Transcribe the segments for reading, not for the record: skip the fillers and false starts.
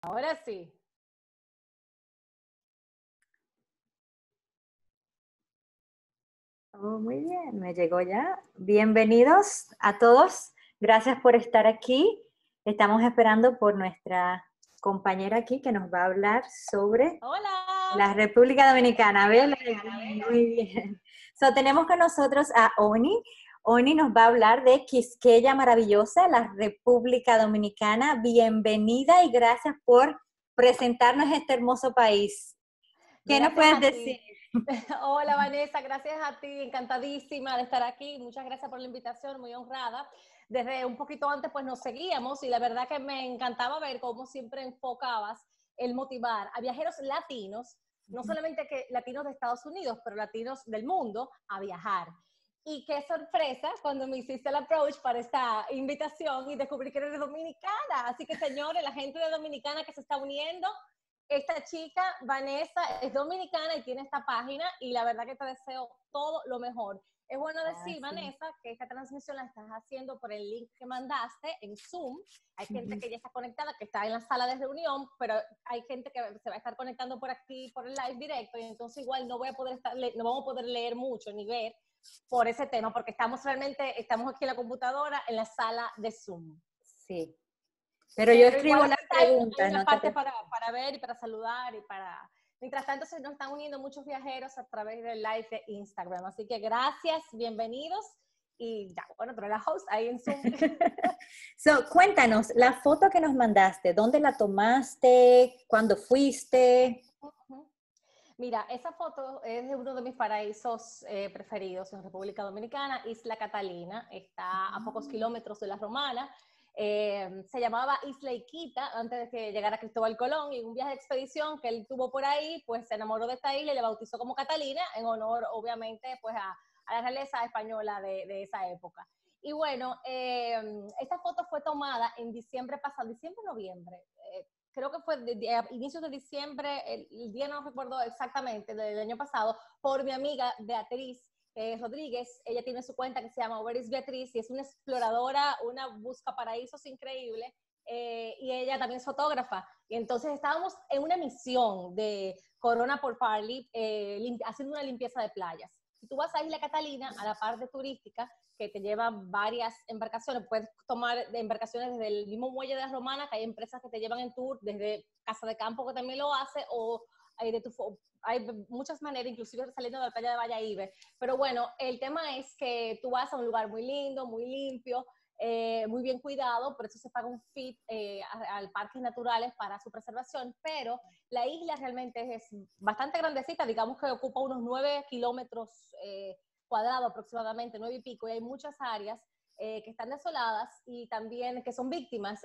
Ahora sí. Oh, muy bien, me llegó ya. Bienvenidos a todos. Gracias por estar aquí. Estamos esperando por nuestra compañera aquí que nos va a hablar sobre Hola. la República Dominicana. Vela, muy bien. Tenemos con nosotros a Oni. Oni nos va a hablar de Quisqueya Maravillosa, la República Dominicana. Bienvenida y gracias por presentarnos este hermoso país. ¿Qué nos Gracias puedes a decir? ti. Hola Vanessa, gracias a ti, encantadísima de estar aquí, muchas gracias por la invitación, muy honrada. Desde un poquito antes pues nos seguíamos y la verdad que me encantaba ver cómo siempre enfocabas el motivar a viajeros latinos, no solamente que latinos de Estados Unidos, pero latinos del mundo a viajar. Y qué sorpresa cuando me hiciste el approach para esta invitación y descubrí que eres dominicana. Así que señores, la gente de Dominicana que se está uniendo, esta chica, Vanessa, es dominicana y tiene esta página y la verdad que te deseo todo lo mejor. Es bueno decir, Vanessa, que esta transmisión la estás haciendo por el link que mandaste en Zoom. Hay gente que ya está conectada, que está en la sala de reunión, pero hay gente que se va a estar conectando por aquí, por el live directo, y entonces igual no vamos a poder leer mucho ni ver por ese tema, porque estamos aquí en la computadora, en la sala de Zoom. Sí. Pero yo escribo las preguntas. Hay una parte para ver y para saludar y para... Mientras tanto, se nos están uniendo muchos viajeros a través del live de Instagram. Así que gracias, bienvenidos. Y ya, bueno, tú eres la host ahí en Zoom. Cuéntanos, la foto que nos mandaste, ¿dónde la tomaste? ¿Cuándo fuiste? Mira, esa foto es de uno de mis paraísos preferidos en República Dominicana, Isla Catalina. Está a pocos kilómetros de La Romana. Se llamaba Isla Iquita antes de que llegara Cristóbal Colón, y en un viaje de expedición que él tuvo por ahí, pues se enamoró de esta isla y le bautizó como Catalina, en honor obviamente pues a la realeza española de esa época. Y bueno, esta foto fue tomada en diciembre pasado, diciembre-noviembre, creo que fue a inicios de diciembre, el día no recuerdo exactamente, del año pasado, por mi amiga Beatriz Rodríguez. Ella tiene su cuenta que se llama Where is Beatriz y es una exploradora, una busca paraísos increíble, y ella también es fotógrafa. Y entonces estábamos en una misión de Corona por Parley, haciendo una limpieza de playas. Si tú vas a Isla Catalina, a la parte turística, que te llevan varias embarcaciones, puedes tomar embarcaciones desde el mismo muelle de la Romana, que hay empresas que te llevan en tour, desde Casa de Campo, que también lo hace, o hay muchas maneras, inclusive saliendo de la playa de Valladolid. Pero bueno, el tema es que tú vas a un lugar muy lindo, muy limpio, muy bien cuidado, por eso se paga un fee al parques naturales para su preservación, pero la isla realmente es bastante grandecita, digamos que ocupa unos 9 kilómetros cuadrados aproximadamente, 9 y pico, y hay muchas áreas que están desoladas y también que son víctimas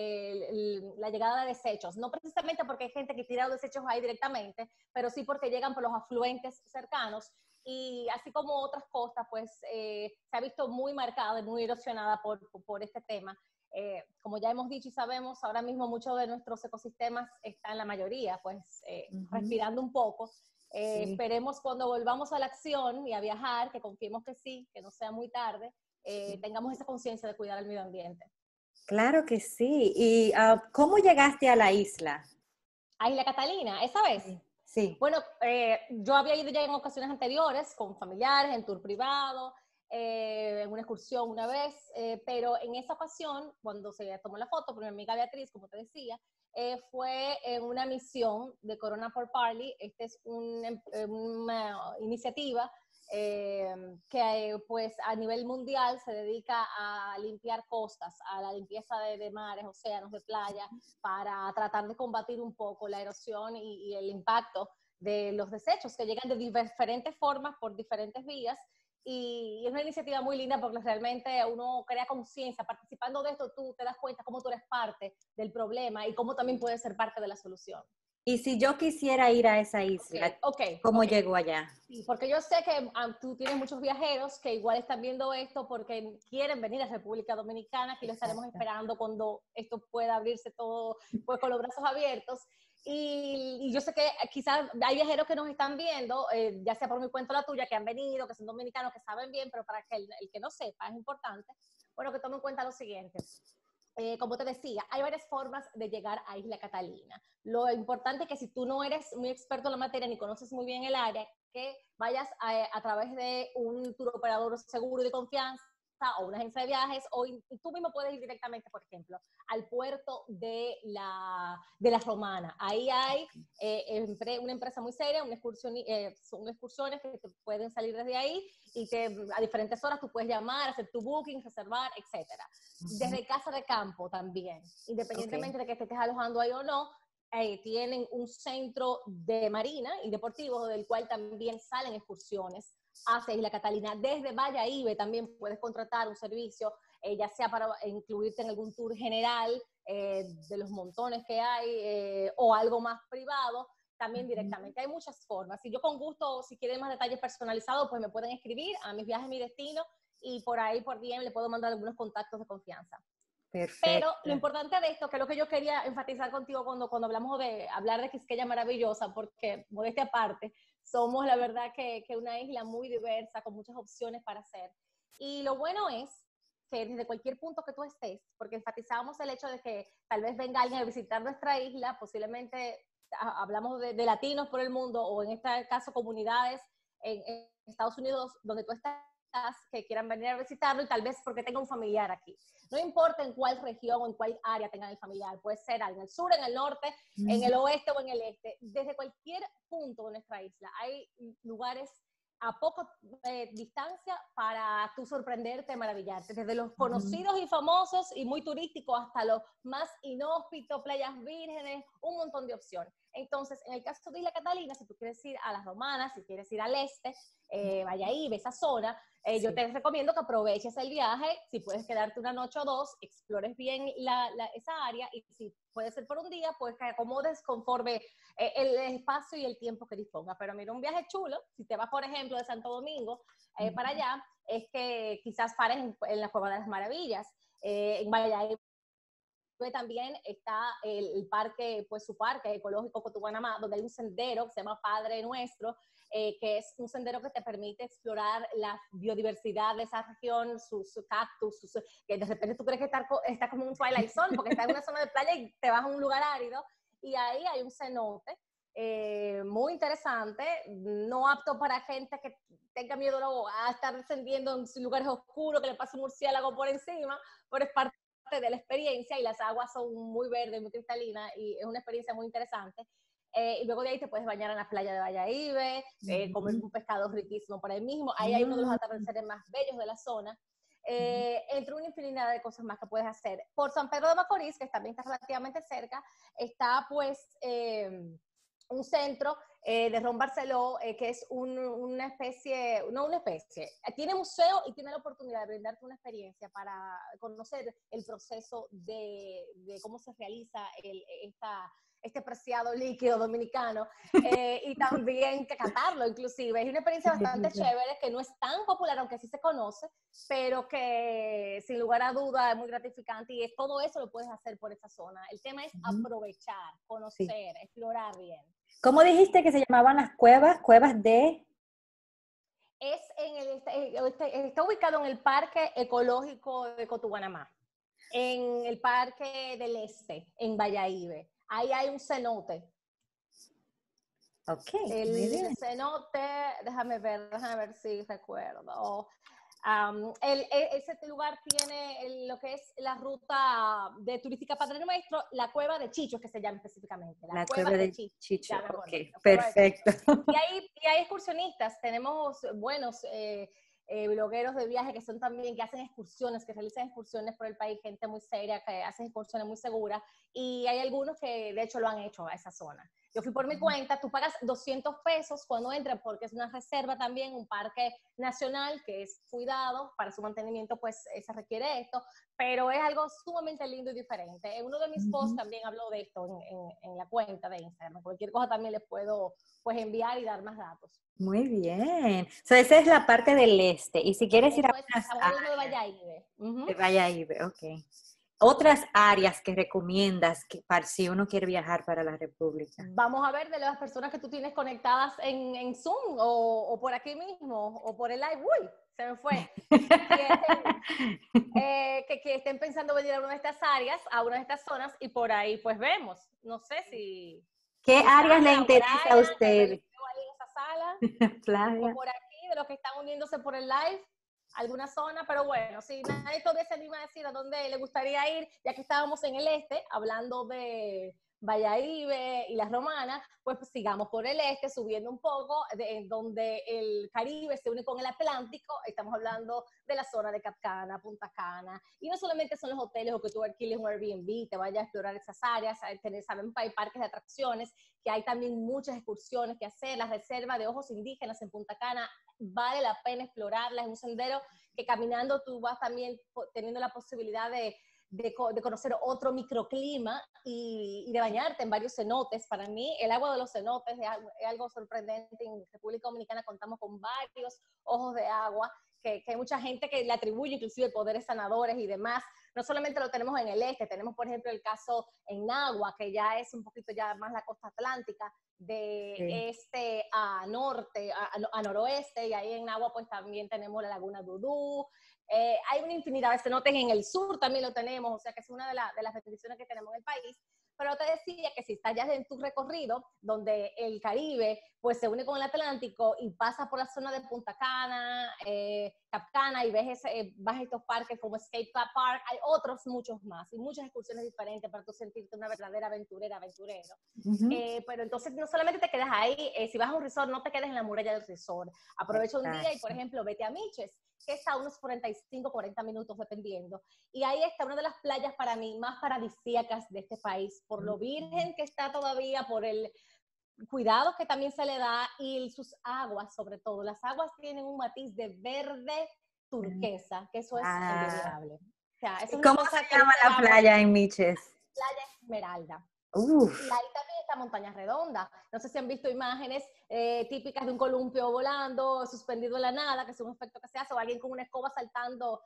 de la llegada de desechos, no precisamente porque hay gente que tira los desechos ahí directamente, pero sí porque llegan por los afluentes cercanos, y así como otras costas, pues se ha visto muy marcada y muy erosionada por este tema. Como ya hemos dicho y sabemos, ahora mismo muchos de nuestros ecosistemas están, la mayoría, pues respirando un poco. Sí. Esperemos cuando volvamos a la acción y a viajar, que confiemos que sí, que no sea muy tarde, tengamos esa conciencia de cuidar el medio ambiente. Claro que sí. ¿Y cómo llegaste a la isla? A Isla Catalina, esa vez. Sí. Bueno, yo había ido ya en ocasiones anteriores con familiares, en tour privado, en una excursión una vez, pero en esa ocasión, cuando se tomó la foto por mi amiga Beatriz, como te decía, fue en una misión de Corona for Parley. Esta es una iniciativa que pues a nivel mundial se dedica a limpiar costas, a la limpieza de mares, océanos, de playa, para tratar de combatir un poco la erosión y el impacto de los desechos que llegan de diferentes formas, por diferentes vías. Y es una iniciativa muy linda porque realmente uno crea conciencia. Participando de esto, tú te das cuenta cómo tú eres parte del problema y cómo también puedes ser parte de la solución. Y si yo quisiera ir a esa isla, ¿cómo llego allá? Sí, porque yo sé que tú tienes muchos viajeros que igual están viendo esto porque quieren venir a República Dominicana. Aquí lo estaremos esperando cuando esto pueda abrirse todo, pues con los brazos abiertos. Y yo sé que quizás hay viajeros que nos están viendo, ya sea por mi cuenta o la tuya, que han venido, que son dominicanos, que saben bien, pero para que el que no sepa, es importante, bueno, que tome en cuenta lo siguiente. como te decía, hay varias formas de llegar a Isla Catalina. Lo importante es que si tú no eres muy experto en la materia ni conoces muy bien el área, que vayas a través de un tour operador seguro y de confianza o una agencia de viajes, o tú mismo puedes ir directamente, por ejemplo, al puerto de la Romana. Ahí hay una empresa muy seria, son excursiones que te pueden salir desde ahí y a diferentes horas tú puedes llamar, hacer tu booking, reservar, etcétera. Desde casa de campo también, independientemente de que te estés alojando ahí o no, tienen un centro de marina y deportivo del cual también salen excursiones hacia Isla Catalina. Desde Bayahíbe también puedes contratar un servicio, ya sea para incluirte en algún tour general de los montones que hay o algo más privado, también directamente. Hay muchas formas. Y yo con gusto, si quieren más detalles personalizados, pues me pueden escribir a Mis Viajes, Mi Destino, y por ahí, por DM, le puedo mandar algunos contactos de confianza. Perfecto. Pero lo importante de esto, que es lo que yo quería enfatizar contigo cuando hablamos de hablar de Quisqueya Maravillosa, porque, modestia aparte, somos la verdad que una isla muy diversa, con muchas opciones para hacer. Y lo bueno es que desde cualquier punto que tú estés, porque enfatizamos el hecho de que tal vez venga alguien a visitar nuestra isla, posiblemente hablamos de latinos por el mundo, o en este caso comunidades en Estados Unidos, donde tú estás, que quieran venir a visitarlo y tal vez porque tenga un familiar aquí. No importa en cuál región o en cuál área tengan el familiar, puede ser en el sur, en el norte, en el oeste o en el este. Desde cualquier punto de nuestra isla hay lugares a poca distancia para tú sorprenderte, maravillarte. Desde los conocidos y famosos y muy turísticos hasta los más inhóspitos, playas vírgenes, un montón de opciones. Entonces, en el caso de Isla Catalina, si tú quieres ir a las Romanas, si quieres ir al este, Bayahíbe, esa zona, sí, yo te recomiendo que aproveches el viaje, si puedes quedarte una noche o dos, explores bien esa área, y si puede ser por un día, pues que acomodes conforme el espacio y el tiempo que dispongas. Pero mira, un viaje chulo, si te vas, por ejemplo, de Santo Domingo para allá, es que quizás pares en la Cueva de las Maravillas, en Bayahíbe también está el parque, pues su parque ecológico Cotuguanamá, donde hay un sendero que se llama Padre Nuestro, que es un sendero que te permite explorar la biodiversidad de esa región, sus cactus, que de repente tú crees que está como un Twilight Zone, porque está en una zona de playa y te vas a un lugar árido, y ahí hay un cenote muy interesante, no apto para gente que tenga miedo a estar descendiendo en lugares oscuros, que le pase un murciélago por encima, pero es parte de la experiencia, y las aguas son muy verdes, muy cristalinas, y es una experiencia muy interesante. Y luego de ahí te puedes bañar en la playa de Bayahíbe, comer un pescado riquísimo por ahí mismo. Ahí hay uno de los atardeceres más bellos de la zona. Entre una infinidad de cosas más que puedes hacer. Por San Pedro de Macorís, que también está relativamente cerca, está pues un centro de Ron Barceló, que es una especie, tiene museo y tiene la oportunidad de brindarte una experiencia para conocer el proceso de cómo se realiza este preciado líquido dominicano, y también que catarlo inclusive. Es una experiencia bastante chévere, que no es tan popular, aunque sí se conoce, pero que sin lugar a duda es muy gratificante, y todo eso lo puedes hacer por esa zona. El tema es aprovechar, conocer, explorar bien. ¿Cómo dijiste que se llamaban las cuevas? Cuevas de... Está ubicado en el Parque Ecológico de Cotuguanamá, en el Parque del Este, en Bayahíbe. Ahí hay un cenote. Ok. El cenote, déjame ver si recuerdo. Ese lugar tiene lo que es la ruta de turística Padre Nuestro, la Cueva de Chicho, que se llama específicamente. La Cueva de Chicho. Ok, perfecto. Y hay excursionistas, tenemos buenos blogueros de viaje que hacen excursiones, que realizan excursiones por el país, gente muy seria que hace excursiones muy seguras, y hay algunos que de hecho lo han hecho a esa zona. Yo fui por mi cuenta, tú pagas 200 pesos cuando entras, porque es una reserva también, un parque nacional que es cuidado, para su mantenimiento pues se requiere esto, pero es algo sumamente lindo y diferente. En uno de mis posts también hablo de esto en la cuenta de Instagram. Cualquier cosa también les puedo pues enviar y dar más datos. Muy bien. Esa es la parte del este. Y si quieres ir a Estamos hablando de Bayahíbe. De Bayahíbe, ok. otras áreas que recomiendas para si uno quiere viajar para la República. Vamos a ver de las personas que tú tienes conectadas en Zoom o por aquí mismo o por el live. ¡Uy! Se me fue. Que estén pensando venir a una de estas áreas, a una de estas zonas y por ahí pues vemos. No sé si... ¿Qué áreas le Sandra, interesa a Brian, usted? ahí en esa sala, Flavia. o por aquí, de los que están uniéndose por el live, alguna zona, pero bueno, si nadie todavía se anima a decir a dónde le gustaría ir, ya que estábamos en el este, hablando de Valladolid y las Romanas, pues sigamos por el este, subiendo un poco, donde el Caribe se une con el Atlántico, estamos hablando de la zona de Cap Cana, Punta Cana, y no solamente son los hoteles o que tú alquiles un Airbnb, te vayas a explorar esas áreas, sabemos que hay parques de atracciones, que hay también muchas excursiones que hacer, la reserva de ojos indígenas en Punta Cana, vale la pena explorarla, es un sendero que caminando tú vas también teniendo la posibilidad de conocer otro microclima y de bañarte en varios cenotes. Para mí, el agua de los cenotes es algo sorprendente. En República Dominicana contamos con varios ojos de agua, que hay mucha gente que le atribuye inclusive poderes sanadores y demás. No solamente lo tenemos en el este, tenemos por ejemplo el caso en Nagua, que ya es un poquito ya más la costa atlántica, de este a norte, a noroeste, y ahí en Nagua pues también tenemos la laguna Dudú. Hay una infinidad de cenotes en el sur, también lo tenemos, o sea que es una de las bendiciones que tenemos en el país. Pero te decía que si estás ya en tu recorrido, donde el Caribe pues se une con el Atlántico y pasa por la zona de Punta Cana, Cap Cana, y vas a estos parques como Escape Club Park, hay otros muchos más y muchas excursiones diferentes para tú sentirte una verdadera aventurero. Pero entonces no solamente te quedas ahí, si vas a un resort, no te quedes en la muralla del resort. Aprovecha un día y, por ejemplo, vete a Miches, que está a unos 45, 40 minutos dependiendo. Y ahí está una de las playas para mí más paradisíacas de este país, por lo virgen que está todavía, por el cuidado que también se le da y sus aguas sobre todo. Las aguas tienen un matiz de verde turquesa, que eso es envidiable. O sea, eso es una ¿Cómo cosa se que llama la playa en Miches? Playa Esmeralda. Uf. Y ahí también está Montaña Redonda. No sé si han visto imágenes típicas de un columpio volando, suspendido en la nada, que es un efecto que se hace, o alguien con una escoba saltando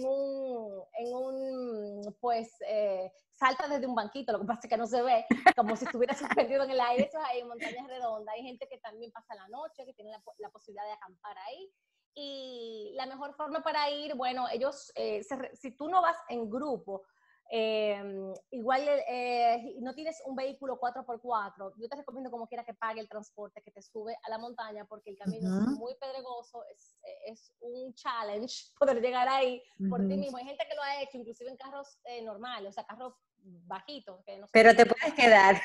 pues, salta desde un banquito, lo que pasa es que no se ve, como si estuviera suspendido en el aire. Eso es ahí en Montaña Redonda. Hay gente que también pasa la noche, que tiene la posibilidad de acampar ahí. Y la mejor forma para ir, bueno, ellos, si tú no vas en grupo, igual no tienes un vehículo 4x4, yo te recomiendo como quiera que pague el transporte que te sube a la montaña, porque el camino es muy pedregoso, es un challenge poder llegar ahí por ti mismo. Hay gente que lo ha hecho inclusive en carros normales, o sea, carros bajitos. Que no son Pero te puedes quedar.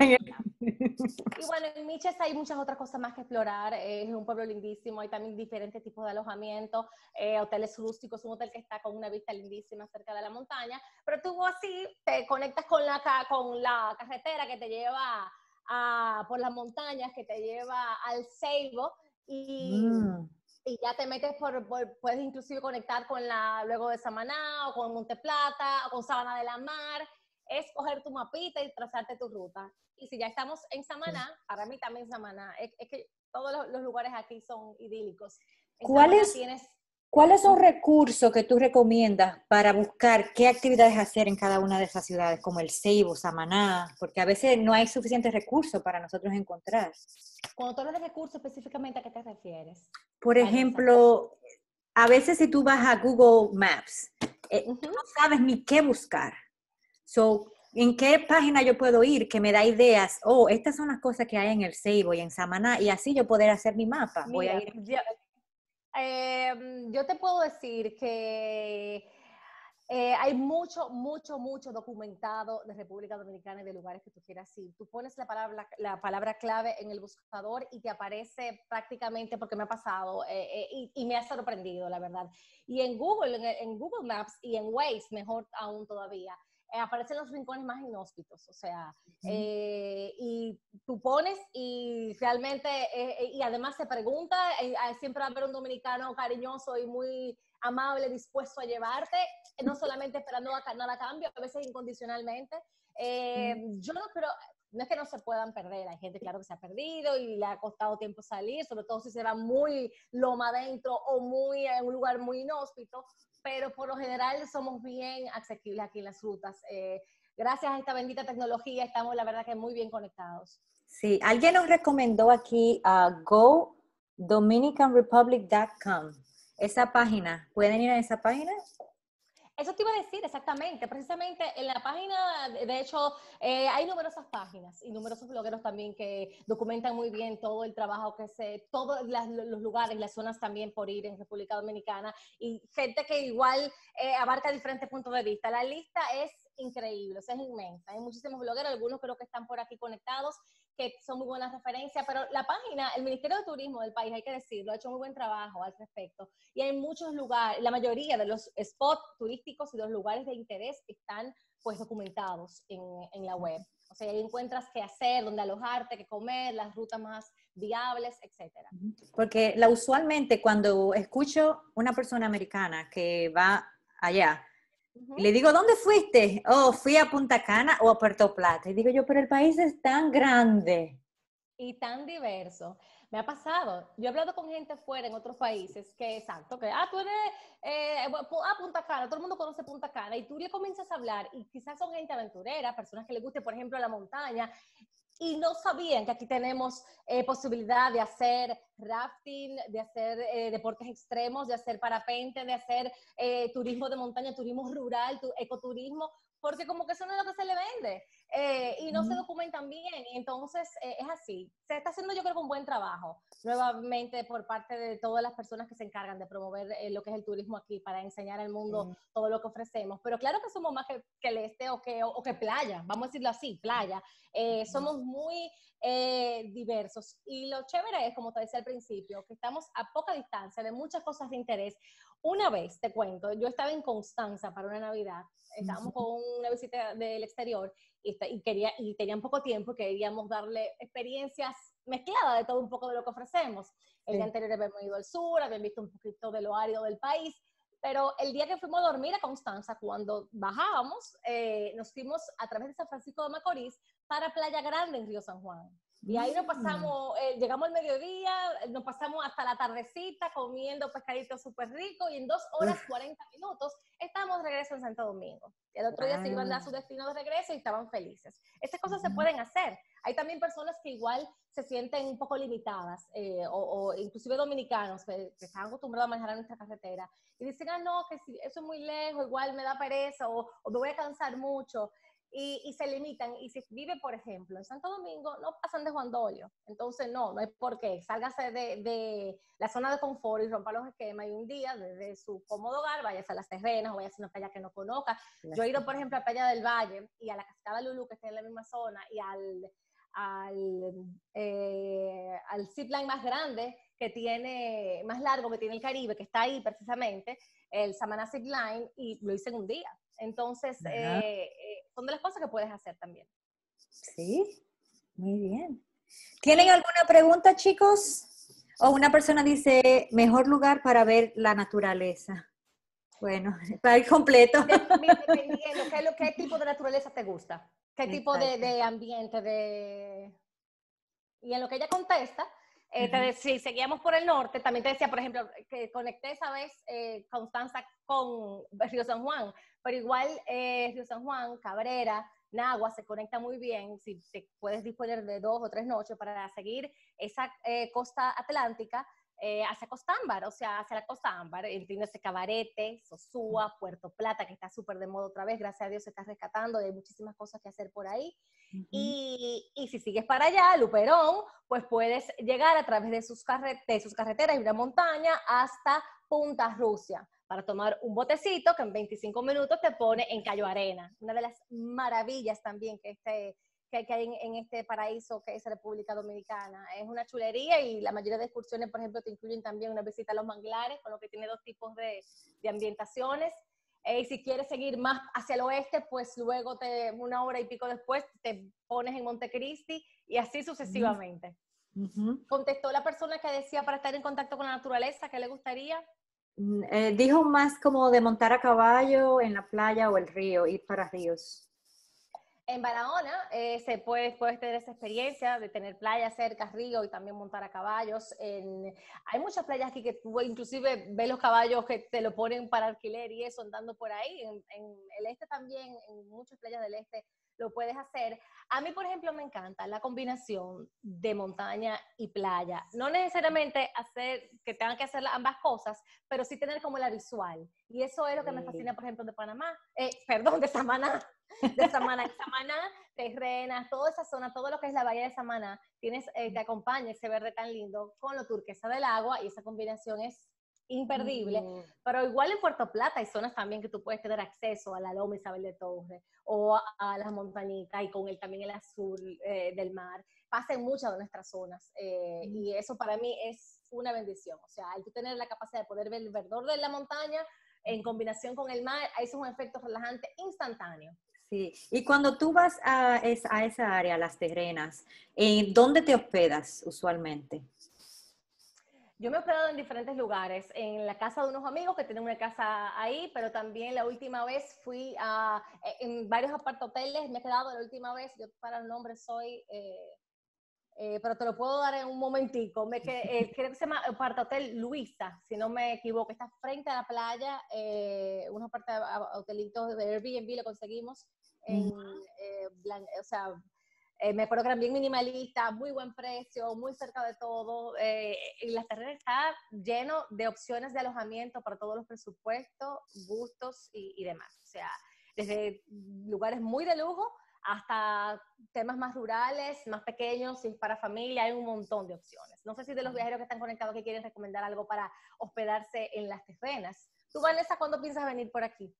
Y bueno, en Miches hay muchas otras cosas más que explorar. Es un pueblo lindísimo, hay también diferentes tipos de alojamiento, hoteles rústicos, un hotel que está con una vista lindísima cerca de la montaña, pero tú así te conectas con la carretera que te lleva por las montañas, que te lleva al Ceibo, y ya te metes puedes inclusive conectar luego de Samaná, o con Monte Plata, o con Sabana de la Mar. Es coger tu mapita y trazarte tu ruta. Y si ya estamos en Samaná, para mí también Samaná, es que todos los lugares aquí son idílicos. En ¿Cuáles son recursos que tú recomiendas para buscar qué actividades hacer en cada una de esas ciudades, como el Ceibo, Samaná? Porque a veces no hay suficientes recursos para nosotros encontrar. Cuando tú hablas de recursos, específicamente, ¿a qué te refieres? Por ejemplo, a veces si tú vas a Google Maps, tú no sabes ni qué buscar. ¿En qué página yo puedo ir que me da ideas? Estas son las cosas que hay en el Ceibo y en Samaná, y así yo poder hacer mi mapa. Mira, yo te puedo decir que hay mucho documentado de República Dominicana y de lugares que tú quieras ir. Tú pones la palabra clave en el buscador y te aparece prácticamente, porque me ha pasado y me ha sorprendido, la verdad. Y en Google Maps y en Waze, mejor aún todavía, aparecen los rincones más inhóspitos, o sea, y tú pones y realmente, y además se pregunta, siempre va a haber un dominicano cariñoso y muy amable, dispuesto a llevarte, no solamente esperando nada a cambio, a veces incondicionalmente. Yo no creo, no es que no se puedan perder, hay gente claro que se ha perdido y le ha costado tiempo salir, sobre todo si se va muy loma adentro o muy en un lugar muy inhóspito, pero por lo general somos bien accesibles aquí en las rutas. Gracias a esta bendita tecnología estamos la verdad que muy bien conectados. Sí, alguien nos recomendó aquí a godominicanrepublic.com. Esa página, ¿pueden ir a esa página? Eso te iba a decir exactamente, precisamente en la página, de hecho, hay numerosas páginas y numerosos blogueros también que documentan muy bien todo el trabajo que todos los lugares, las zonas también por ir en República Dominicana y gente que igual abarca diferentes puntos de vista. La lista es increíble, o sea, es inmensa. Hay muchísimos blogueros, algunos creo que están por aquí conectados, que son muy buenas referencias, pero la página, el Ministerio de Turismo del país, hay que decirlo, ha hecho muy buen trabajo al respecto. Y hay muchos lugares, la mayoría de los spots turísticos y los lugares de interés están pues documentados en la web. O sea, ahí encuentras qué hacer, dónde alojarte, qué comer, las rutas más viables, etcétera. Porque usualmente cuando escucho una persona americana que va allá, y le digo, ¿dónde fuiste? Oh, fui a Punta Cana o a Puerto Plata. Y digo yo, pero el país es tan grande. Y tan diverso. Me ha pasado. Yo he hablado con gente fuera en otros países que, exacto, que, tú eres, Punta Cana, todo el mundo conoce Punta Cana, y tú le comienzas a hablar, y quizás son gente aventurera, personas que les guste, por ejemplo, la montaña, y no sabían que aquí tenemos posibilidad de hacer rafting, de hacer deportes extremos, de hacer parapente, de hacer turismo de montaña, turismo rural, ecoturismo, porque como que eso no es lo que se le vende. Y no se documentan bien, y entonces es así. Se está haciendo yo creo que un buen trabajo, nuevamente por parte de todas las personas que se encargan de promover lo que es el turismo aquí, para enseñar al mundo todo lo que ofrecemos, pero claro que somos más que el este o que playa, vamos a decirlo así, playa. Somos muy diversos, y lo chévere es, como te decía al principio, que estamos a poca distancia de muchas cosas de interés. Una vez, te cuento, yo estaba en Constanza para una Navidad, estábamos con una visita del exterior y tenían poco tiempo, queríamos darle experiencias mezcladas de todo un poco de lo que ofrecemos. El día anterior habíamos ido al sur, habían visto un poquito de lo árido del país, pero el día que fuimos a dormir a Constanza, cuando bajábamos, nos fuimos a través de San Francisco de Macorís para Playa Grande en Río San Juan. Y ahí nos pasamos, llegamos al mediodía, nos pasamos hasta la tardecita comiendo pescaditos súper ricos, y en 2 horas 40 minutos estábamos de regreso en Santo Domingo. Y el otro día se iban a su destino de regreso y estaban felices. Estas cosas se pueden hacer. Hay también personas que igual se sienten un poco limitadas, o inclusive dominicanos que están acostumbrados a manejar en nuestra carretera y dicen, no, que si eso es muy lejos, igual me da pereza o me voy a cansar mucho. Y se limitan, y si vive, por ejemplo, en Santo Domingo, no pasan de Juan Dolio, entonces no hay por qué, sálgase de la zona de confort y rompa los esquemas, y un día desde su cómodo hogar váyase a Las Terrenas o váyase a una playa que no conozca. Yo he ido, por ejemplo, a Playa del Valle y a la Cascada Lulú, que está en la misma zona, y al zipline más grande que tiene, más largo que tiene el Caribe, que está ahí precisamente, el Samaná Zipline, y lo hice en un día. Entonces, son de las cosas que puedes hacer también. Sí, muy bien. ¿Tienen alguna pregunta, chicos? O una persona dice, mejor lugar para ver la naturaleza. Bueno, para ir completo. Dependiendo, ¿qué tipo de naturaleza te gusta? ¿Qué tipo de ambiente? Y en lo que ella contesta, si seguíamos por el norte, también te decía, por ejemplo, que conecté esa vez Constanza con Río San Juan, pero igual Río San Juan, Cabrera, Nagua se conecta muy bien, si te puedes disponer de 2 o 3 noches para seguir esa costa atlántica hacia Costa Ámbar, o sea, hacia la Costa Ámbar, entiéndase Cabarete, Sosúa, Puerto Plata, que está súper de moda otra vez, gracias a Dios se está rescatando, hay muchísimas cosas que hacer por ahí. Y si sigues para allá, Luperón, pues puedes llegar a través de sus carreteras y una montaña hasta Punta Rusia, para tomar un botecito que en 25 minutos te pone en Cayo Arena. Una de las maravillas también que hay en este paraíso que es República Dominicana. Es una chulería, y la mayoría de excursiones, por ejemplo, te incluyen también una visita a los manglares, con lo que tiene 2 tipos de ambientaciones. Y si quieres seguir más hacia el oeste, pues luego 1 hora y pico después te pones en Montecristi, y así sucesivamente. ¿Contestó la persona que decía para estar en contacto con la naturaleza qué le gustaría? Dijo más como de montar a caballo en la playa o el río, ir para ríos. En Barahona puedes tener esa experiencia de tener playa cerca, río y también montar a caballos. Hay muchas playas aquí que tú inclusive ves los caballos que te lo ponen para alquiler y eso andando por ahí. En el este también, en muchas playas del este lo puedes hacer. A mí, por ejemplo, me encanta la combinación de montaña y playa. No necesariamente hacer que tengan que hacer ambas cosas, pero sí tener como la visual. Y eso es lo que me fascina, por ejemplo, de Panamá. Perdón, de Samaná. De Samaná. En Samaná, Terrenas, toda esa zona, todo lo que es la bahía de Samaná, te acompaña ese verde tan lindo con lo turquesa del agua y esa combinación es imperdible, pero igual en Puerto Plata hay zonas también que tú puedes tener acceso a la Loma Isabel de Torres o a las montañitas y con también el azul del mar. Pasa en muchas de nuestras zonas y eso para mí es una bendición. O sea, al tú tener la capacidad de poder ver el verdor de la montaña en combinación con el mar, eso es un efecto relajante instantáneo. Sí, y cuando tú vas a esa área, Las Terrenas, ¿dónde te hospedas usualmente? Yo me he hospedado en diferentes lugares, en la casa de unos amigos que tienen una casa ahí, pero también la última vez fui en varios apartahoteles, me he quedado la última vez, yo para el nombre soy, pero te lo puedo dar en un momentico, creo que se llama Apartahotel Luisa, si no me equivoco, está frente a la playa, unos hotelitos de Airbnb lo conseguimos, o sea, me acuerdo que eran bien minimalistas, muy buen precio, muy cerca de todo. Y Las Terrenas está lleno de opciones de alojamiento para todos los presupuestos, gustos y demás. O sea, desde lugares muy de lujo hasta temas más rurales, más pequeños, si es para familia, hay un montón de opciones. No sé si de los viajeros que están conectados que quieren recomendar algo para hospedarse en Las Terrenas. ¿Tú, Vanessa, cuándo piensas venir por aquí?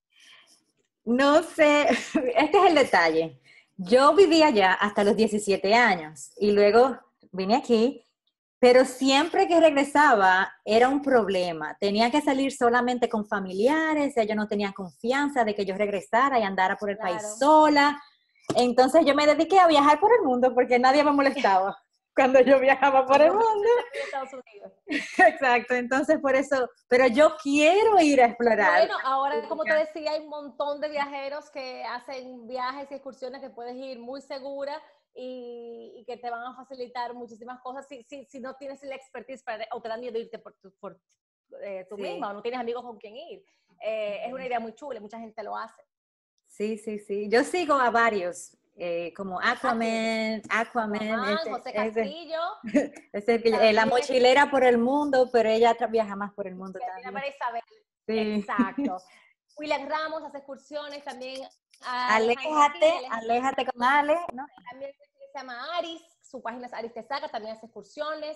No sé, este es el detalle. Yo vivía allá hasta los 17 años y luego vine aquí, pero siempre que regresaba era un problema. Tenía que salir solamente con familiares, ellos no tenían confianza de que yo regresara y andara por el país Claro. sola. Entonces yo me dediqué a viajar por el mundo porque nadie me molestaba cuando yo viajaba por el mundo. En Estados Unidos. Exacto, entonces por eso, pero yo quiero ir a explorar. Bueno, ahora como te decía, hay un montón de viajeros que hacen viajes y excursiones que puedes ir muy segura y que te van a facilitar muchísimas cosas si no tienes la expertise o te da miedo irte por tú misma o no tienes amigos con quien ir. Es una idea muy chula, mucha gente lo hace. Sí, sí, sí. Yo sigo a varios, como Aquaman, José Castillo, la también mochilera por el mundo, pero ella viaja más por el mundo también. María Isabel, Sí. exacto. William Ramos hace excursiones también. Alejandro Aléjate, Martínez, aléjate con Ale, ¿no? también se llama Aris, su página es Aris Tesaca, también hace excursiones.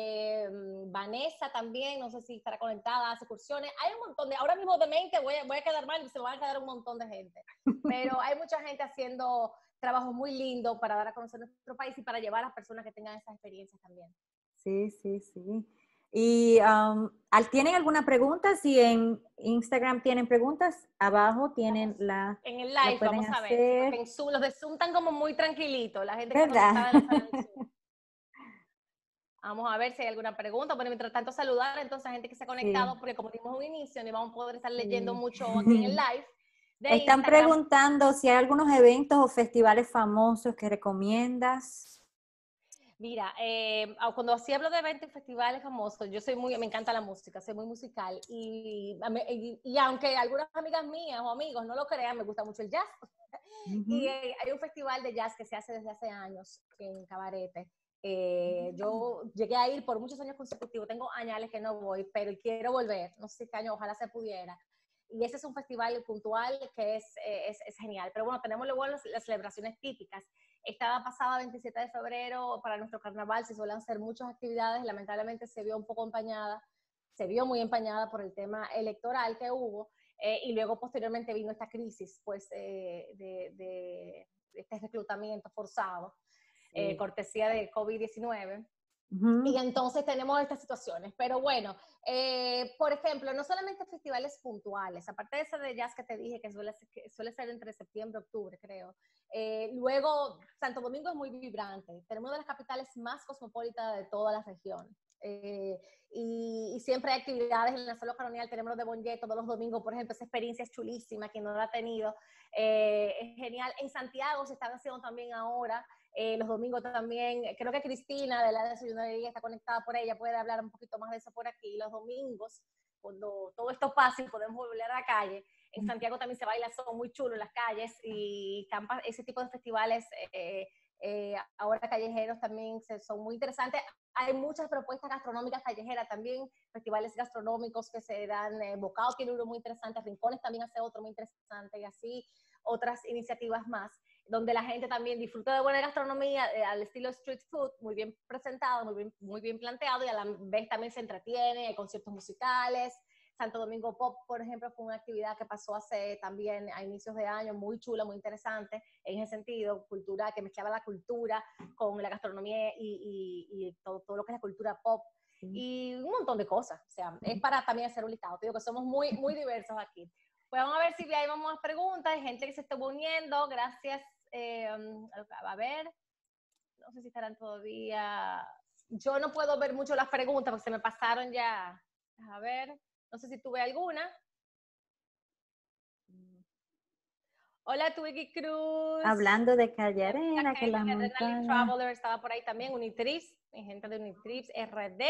Vanessa también, no sé si estará conectada, hace excursiones. Hay un montón ahora mismo de mente voy a quedar mal y se van a quedar un montón de gente. Pero hay mucha gente haciendo trabajo muy lindo para dar a conocer nuestro país y para llevar a las personas que tengan esas experiencias también. Sí, sí, sí. Y ¿tienen alguna pregunta? Si en Instagram tienen preguntas, abajo tienen En el la live, pueden vamos a ver, sí, porque hacer, en Zoom, los de Zoom están como muy tranquilitos, la gente que está ¿verdad? conectada en la sala de Zoom. Vamos a ver si hay alguna pregunta. Bueno, mientras tanto saludar entonces a gente que se ha Sí. conectado, porque como dimos un inicio, no vamos a poder estar leyendo Sí. mucho aquí en el live de Están Instagram. preguntando si hay algunos eventos o festivales famosos que recomiendas. Mira, cuando así hablo de eventos y festivales famosos, me encanta la música, soy muy musical y aunque algunas amigas mías o amigos no lo crean, me gusta mucho el jazz. Y hay un festival de jazz que se hace desde hace años en Cabarete. Yo llegué a ir por muchos años consecutivos, tengo años que no voy, pero quiero volver, no sé si este año ojalá se pudiera. Y ese es un festival puntual que es genial. Pero bueno, tenemos luego las celebraciones típicas. Esta pasada 27 de febrero, para nuestro carnaval, se suelen hacer muchas actividades. Lamentablemente se vio un poco empañada, se vio muy empañada por el tema electoral que hubo. Y luego posteriormente vino esta crisis pues, de este reclutamiento forzado, Sí. cortesía de COVID-19. Y Ujú. entonces tenemos estas situaciones. Pero bueno, por ejemplo, no solamente festivales puntuales, aparte de ese de jazz que te dije, que suele ser entre septiembre y octubre, creo. Luego, Santo Domingo es muy vibrante. Tenemos una de las capitales más cosmopolitas de toda la región. Y siempre hay actividades en la zona colonial, tenemos los de Bonjet todos los domingos, por ejemplo, esa experiencia es chulísima, quien no la ha tenido, es genial. En Santiago se están haciendo también ahora, los domingos también, creo que Cristina de la desayunería está conectada por ella, puede hablar un poquito más de eso por aquí. Los domingos, cuando todo esto pase y podemos volver a la calle, en Santiago también se baila, son muy chulos en las calles y campas, ese tipo de festivales ahora callejeros también son muy interesantes. Hay muchas propuestas gastronómicas callejeras también, festivales gastronómicos que se dan, Bocao tiene uno muy interesante, Rincones también hace otro muy interesante y así otras iniciativas más, donde la gente también disfruta de buena gastronomía al estilo street food, muy bien presentado, muy bien planteado y a la vez también se entretiene, hay conciertos musicales. Santo Domingo Pop, por ejemplo, fue una actividad que pasó hace también a inicios de año, muy chula, muy interesante, en ese sentido, cultura, que mezclaba la cultura con la gastronomía y todo lo que es la cultura pop, y un montón de cosas, o sea, es para también hacer un listado, te digo que somos muy, muy diversos aquí. Pues vamos a ver si hay más preguntas, hay gente que se está uniendo, gracias, a ver, no sé si estarán todavía, yo no puedo ver mucho las preguntas porque se me pasaron ya, a ver. No sé si tuve alguna. Hola, Twiggy Cruz. Hablando de Calle Arena, que la montaña. montaña. Traveler estaba por ahí también, Unitrips, mi gente de Unitrips, RD.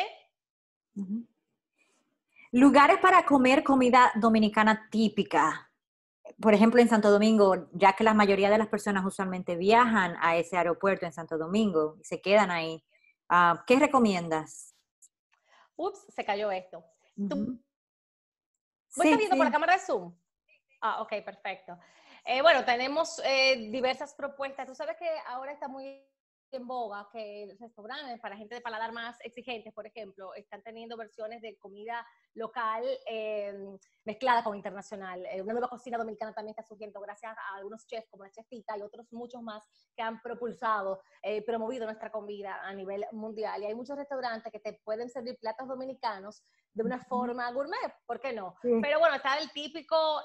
Lugares para comer comida dominicana típica. Por ejemplo, en Santo Domingo, ya que la mayoría de las personas usualmente viajan a ese aeropuerto en Santo Domingo y se quedan ahí, ¿qué recomiendas? Ups, se cayó esto. ¿Tú Sí, estás viendo por la sí. cámara de Zoom? Ah, ok, perfecto. Bueno, tenemos diversas propuestas. Tú sabes que ahora está muy en boga que restaurantes para gente de paladar más exigentes, por ejemplo, están teniendo versiones de comida local mezclada con internacional. Una nueva cocina dominicana también está surgiendo gracias a algunos chefs como la Chef Tita y otros muchos más que han propulsado, promovido nuestra comida a nivel mundial. Y hay muchos restaurantes que te pueden servir platos dominicanos de una forma gourmet, ¿por qué no? Sí. Pero bueno, está el típico...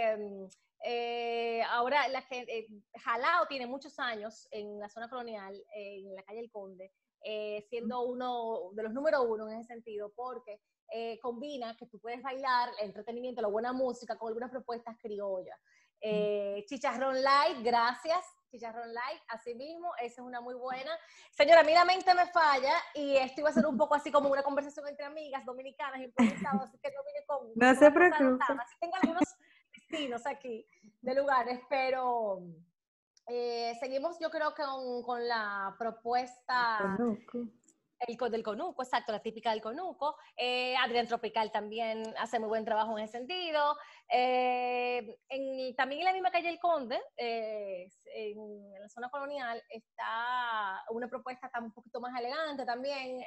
ahora la gente, Jalao tiene muchos años en la zona colonial, en la calle El Conde, siendo uno de los número uno en ese sentido, porque combina que tú puedes bailar, el entretenimiento, la buena música con algunas propuestas criollas. Chicharrón light, gracias. Chicharrón light, así mismo, esa es una muy buena. Señora, a mí la mente me falla y esto iba a ser un poco así como una conversación entre amigas dominicanas improvisadas, así que no vine con No se las cosas preocupe. anotadas. Tengo algunos destinos aquí de lugares, pero seguimos yo creo que con la propuesta del conuco, exacto, la típica del conuco. Adrián Tropical también hace muy buen trabajo en ese sentido. También en la misma calle El Conde, en la zona colonial, está una propuesta un poquito más elegante también,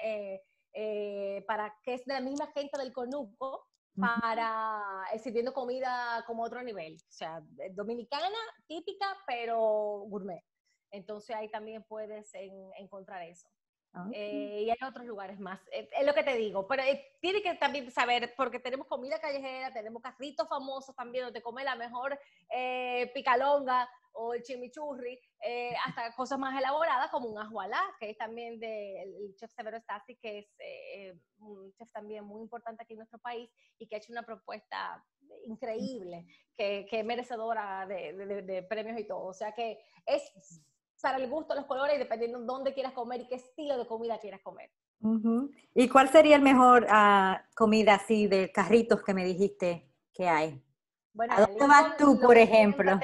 para que es de la misma gente del conuco, para sirviendo comida como otro nivel, o sea, dominicana, típica, pero gourmet. Entonces ahí también puedes encontrar eso. Y hay otros lugares más, es lo que te digo, pero tiene que también saber, porque tenemos comida callejera, tenemos carritos famosos también, donde come la mejor picalonga o el chimichurri, hasta cosas más elaboradas como un ajualá, que es también del chef Severo Stasi, que es un chef también muy importante aquí en nuestro país y que ha hecho una propuesta increíble, que es merecedora de premios y todo, o sea que es para el gusto, los colores, dependiendo de dónde quieras comer y qué estilo de comida quieras comer. ¿Y cuál sería el mejor comida así de carritos que me dijiste que hay? Bueno, ¿A dónde vas tú, por ejemplo?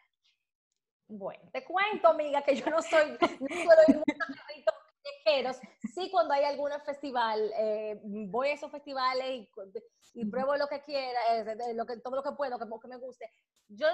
Bueno, te cuento, amiga, que yo no suelo ir mucho a carritos callejeros. Sí, cuando hay algún festival, voy a esos festivales y pruebo lo que quiera, todo lo que puedo, que me guste. Yo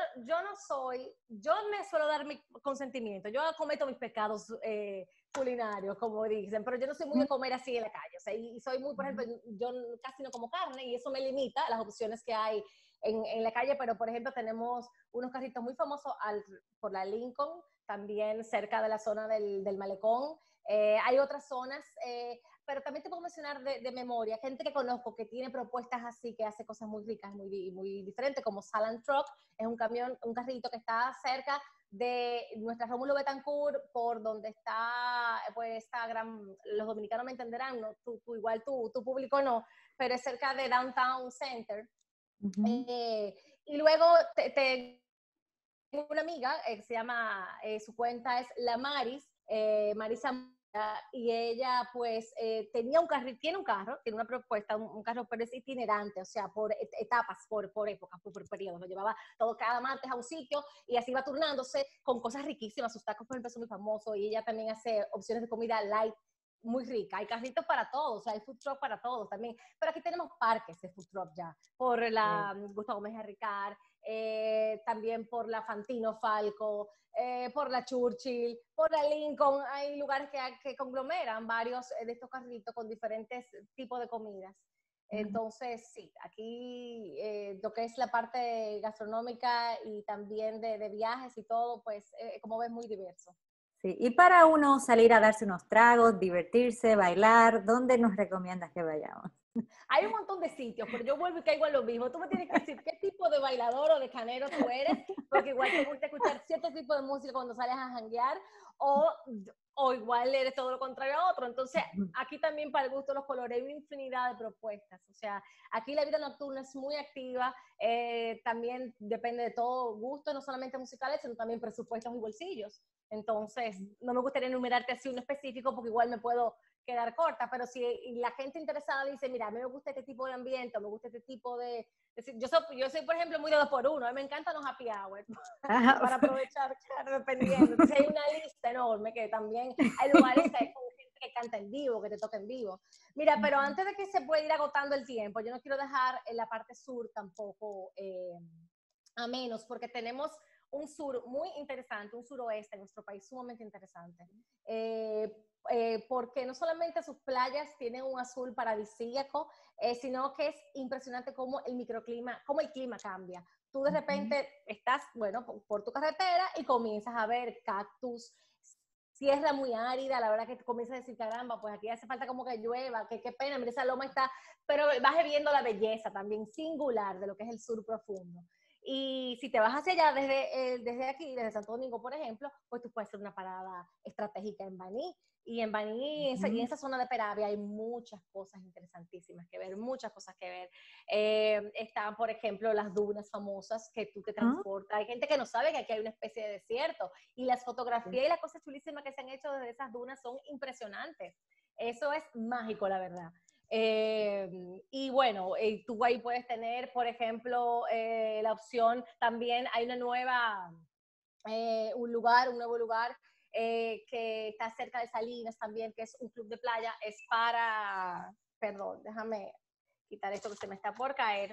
me suelo dar mi consentimiento. Yo cometo mis pecados culinarios, como dicen, pero yo no soy muy de comer así en la calle. O sea, y soy muy, por ejemplo, yo casi no como carne y eso me limita a las opciones que hay en la calle, pero por ejemplo tenemos unos carritos muy famosos por la Lincoln, también cerca de la zona del Malecón. Hay otras zonas, pero también te puedo mencionar de memoria, gente que conozco que tiene propuestas así, que hace cosas muy ricas, muy diferentes, como Salad Truck, es un carrito que está cerca, de nuestra Rómulo Betancourt, por donde está, pues, los dominicanos me entenderán, ¿no? Igual tu público no, pero es cerca de Downtown Center. Y luego tengo una amiga que se llama, su cuenta es La Maris, Marisa, y ella pues tiene un carro, tiene una propuesta, un carro, pero es itinerante, o sea, por etapas, por épocas, por periodos, lo llevaba todo cada martes a un sitio y así va turnándose con cosas riquísimas. Sus tacos, por ejemplo, son muy famosos, y ella también hace opciones de comida light muy rica. Hay carritos para todos, o sea, hay food truck para todos también, pero aquí tenemos parques de food truck ya, por la Gustavo Mejía Ricard, también por la Fantino Falco, por la Churchill, por la Lincoln. Hay lugares que conglomeran varios de estos carritos con diferentes tipos de comidas. Entonces, sí, aquí lo que es la parte gastronómica y también de viajes y todo, pues, como ves, muy diverso. Sí, y para uno salir a darse unos tragos, divertirse, bailar, ¿dónde nos recomiendas que vayamos? Hay un montón de sitios, pero yo vuelvo y caigo a lo mismo. Tú me tienes que decir qué tipo de bailador o de canero tú eres, porque igual te gusta escuchar cierto tipo de música cuando sales a janguear, o igual eres todo lo contrario a otro. Entonces, aquí también, para el gusto de los colores, hay una infinidad de propuestas. O sea, aquí la vida nocturna es muy activa, también depende de todo gusto, no solamente musicales, sino también presupuestos y bolsillos. Entonces, no me gustaría enumerarte así uno específico, porque igual me puedo quedar corta, pero si la gente interesada dice, mira, a mí me gusta este tipo de ambiente, me gusta este tipo de... Yo soy, por ejemplo, muy de 2x1, a mí me encantan los happy hours para aprovechar, claro, dependiendo. Entonces hay una lista enorme, que también hay lugares que hay con gente que canta en vivo, que te toca en vivo. Mira, pero antes de que se pueda ir agotando el tiempo, yo no quiero dejar en la parte sur tampoco a menos, porque tenemos un sur muy interesante, un suroeste en nuestro país sumamente interesante, porque no solamente sus playas tienen un azul paradisíaco, sino que es impresionante cómo el microclima, cómo el clima cambia. Tú de repente estás, bueno, por tu carretera y comienzas a ver cactus, tierra muy árida, la verdad que comienzas a decir, caramba, pues aquí hace falta como que llueva, qué pena, mira, esa loma está, pero vas viendo la belleza también singular de lo que es el sur profundo. Y si te vas hacia allá desde aquí, desde Santo Domingo, por ejemplo, pues tú puedes hacer una parada estratégica en Baní. Y en Baní, y en esa zona de Peravia, hay muchas cosas interesantísimas que ver, muchas cosas que ver. Están, por ejemplo, las dunas famosas que tú te transportas. Hay gente que no sabe que aquí hay una especie de desierto. Y las fotografías y las cosas chulísimas que se han hecho desde esas dunas son impresionantes. Eso es mágico, la verdad. Y bueno, tú ahí puedes tener, por ejemplo, la opción, también hay un nuevo lugar que está cerca de Salinas también, que es un club de playa, perdón, déjame quitar esto que se me está por caer.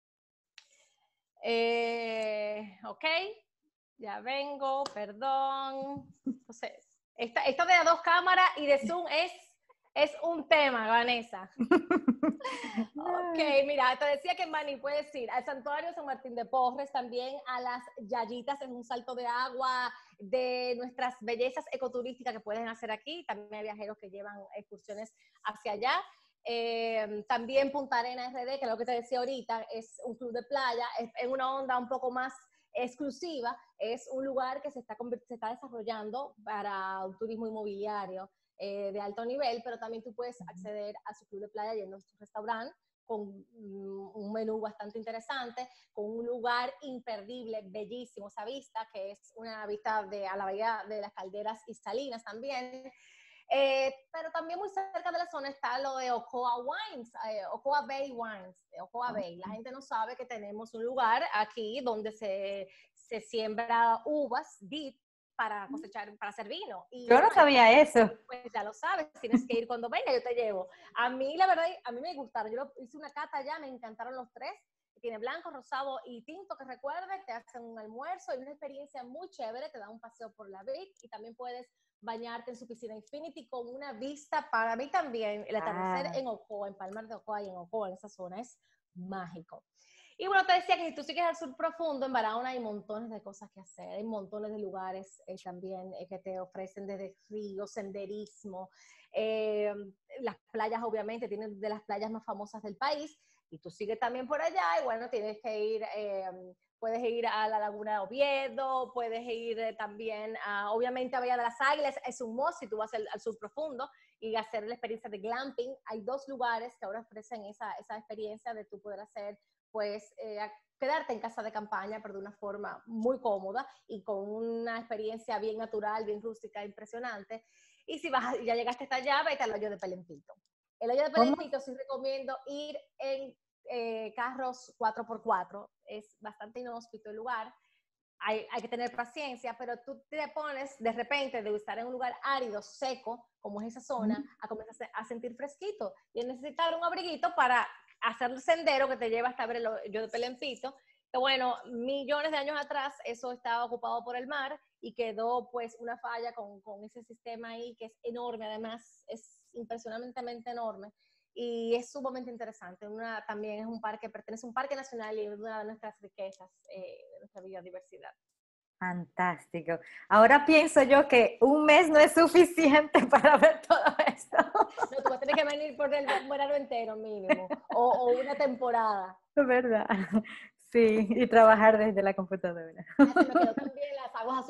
Ok, ya vengo, perdón. Entonces, esto de 2 cámaras y de Zoom es un tema, Vanessa. Ok, mira, te decía que en Baní puedes ir al Santuario San Martín de Porres, también a las Yayitas, en un salto de agua, de nuestras bellezas ecoturísticas que pueden hacer aquí. También hay viajeros que llevan excursiones hacia allá. También Punta Arenas RD, que es lo que te decía ahorita, es un club de playa, es en una onda un poco más exclusiva, es un lugar que se está desarrollando para un turismo inmobiliario de alto nivel, pero también tú puedes acceder a su club de playa yendo a su restaurante con un menú bastante interesante, con un lugar imperdible, bellísimo, esa vista, que es una vista a la bahía de las Calderas y Salinas también. Pero también muy cerca de la zona está lo de Ocoa Wines, Ocoa Bay Wines, Ocoa Bay. La gente no sabe que tenemos un lugar aquí donde se siembra uvas, vid, para cosechar, para hacer vino. Y yo no sabía eso. Pues ya lo sabes, tienes que ir cuando venga, yo te llevo. A mí, la verdad, a mí me gustaron. Yo hice una cata ya, me encantaron los 3. Tiene blanco, rosado y tinto, que recuerde, te hacen un almuerzo y una experiencia muy chévere, te da un paseo por la Vic y también puedes bañarte en su piscina Infinity con una vista, para mí también, el atardecer en Ocoa, en Palmar de Ocoa y en Ocoa, en esa zona, es mágico. Y bueno, te decía que si tú sigues al sur profundo, en Barahona hay montones de cosas que hacer, hay montones de lugares también que te ofrecen desde ríos, senderismo, las playas obviamente, tienen de las playas más famosas del país, y tú sigues también por allá, y bueno, tienes que ir, puedes ir a la Laguna de Oviedo, puedes ir también obviamente a Bahía de las Águilas, es un must si tú vas al sur profundo y hacer la experiencia de glamping. Hay 2 lugares que ahora ofrecen esa experiencia de tú poder hacer, pues, quedarte en casa de campaña, pero de una forma muy cómoda y con una experiencia bien natural, bien rústica, impresionante. Y si vas, ya llegaste hasta allá, vete al hoyo de Pelempito. El hoyo de ¿Cómo? Pelempito sí recomiendo ir en carros 4x4, es bastante inhóspito el lugar, hay que tener paciencia, pero tú te pones de repente de estar en un lugar árido, seco, como es esa zona, a comenzar a sentir fresquito y a necesitar un abriguito para hacer el sendero que te lleva hasta ver el hoyo de Pelempito, que bueno, millones de años atrás eso estaba ocupado por el mar y quedó pues una falla con ese sistema ahí que es enorme, además es impresionantemente enorme y es sumamente interesante. También es un parque, pertenece a un parque nacional y es una de nuestras riquezas de nuestra biodiversidad. Fantástico. Ahora pienso yo que un mes no es suficiente para ver todo esto. No, tú vas a tener que venir por un verano entero mínimo, o una temporada. ¿Verdad? Sí, y trabajar desde la computadora. Se me quedó también las aguas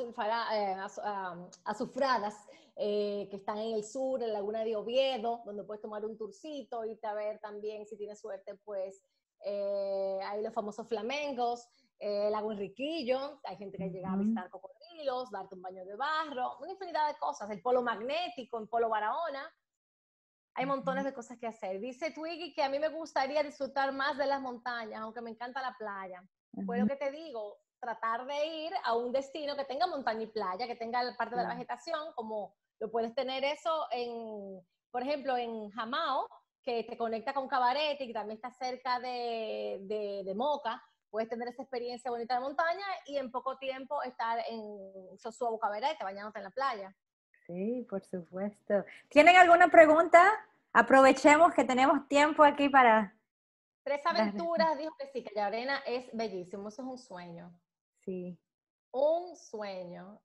azufradas que están en el sur, en la Laguna de Oviedo, donde puedes tomar un tourcito, irte a ver también, si tienes suerte, pues hay los famosos flamencos, el lago Enriquillo, hay gente que llega a visitar cocodrilos, darte un baño de barro, una infinidad de cosas, el polo magnético en Polo Barahona. Hay montones de cosas que hacer. Dice Twiggy que a mí me gustaría disfrutar más de las montañas, aunque me encanta la playa. Pues lo que te digo, tratar de ir a un destino que tenga montaña y playa, que tenga parte de la vegetación, como lo puedes tener eso por ejemplo, en Jamao, que te conecta con Cabarete y que también está cerca de Moca. Puedes tener esa experiencia bonita de montaña y en poco tiempo estar en Sosúa, Cabarete, bañándote en la playa. Sí, por supuesto. ¿Tienen alguna pregunta? Aprovechemos que tenemos tiempo aquí para... Tres Aventuras dijo que sí, que la arena es bellísimo, eso es un sueño. Sí. Un sueño.